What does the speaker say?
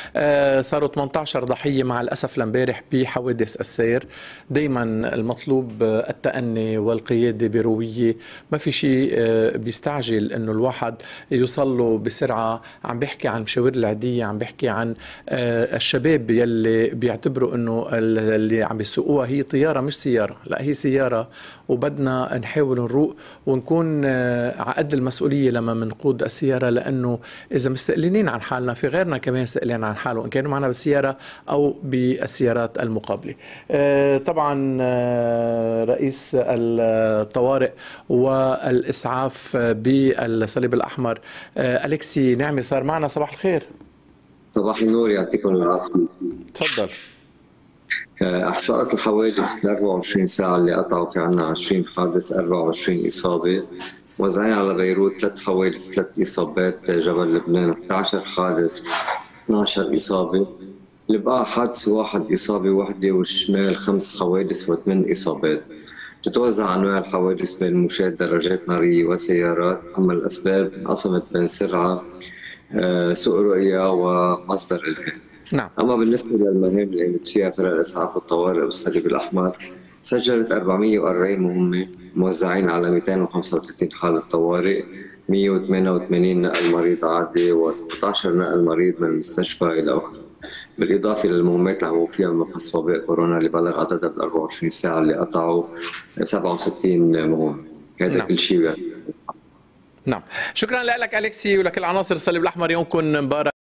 صاروا 18 ضحية مع الأسف لامبارح بحوادث السير. دايما المطلوب التأني والقيادة بروية، ما في شيء بيستعجل انه الواحد يوصل له بسرعة. عم بحكي عن مشاوير العادية، عم بحكي عن الشباب يلي بيعتبروا انه اللي عم بيسوقوها هي طيارة مش سيارة، لا هي سيارة، وبدنا نحاول نروق ونكون على قد المسؤولية لما منقود السيارة، لأنه إذا مستقلين عن حالنا في غيرنا كمان سائلين عن حاله، إن كانوا معنا بالسيارة أو بالسيارات المقابلة. طبعا رئيس الطوارئ والإسعاف بالصليب الأحمر أليكسي نعمي صار معنا. صباح الخير. صباح النور، يعطيكم العافية. تفضل. إحصاءات الحوادث 24 ساعة اللي قطعوا، في عنا 20 حادث، 24 إصابة، موزعين على بيروت 3 حوادث 3 إصابات، جبل لبنان 11 حادث 12 إصابة، البقاع حادث 1 إصابة وحدة، والشمال 5 حوادث و8 إصابات. تتوزع أنواع الحوادث بين مشاة دراجات نارية وسيارات، أما الأسباب انقسمت بين سرعة، سوء رؤية، ومصدر إلهام. نعم. أما بالنسبة للمهام اللي قامت فيها فرق الإسعاف والطوارئ والصليب الأحمر، سجلت 440 مهمة موزعين على 235 حالة طوارئ، 188 نقل مريض عادي، و16 نقل مريض من المستشفى إلى أخرى، بالإضافة للمهمات اللي عملوا فيها ملخص وباء كورونا اللي بلغ عددها بال 24 ساعة اللي قطعوا 67 مهمة. هذا نعم. كل شيء. نعم، شكرا لك أليكسي ولكل عناصر الصليب الأحمر. يومكم مبارك.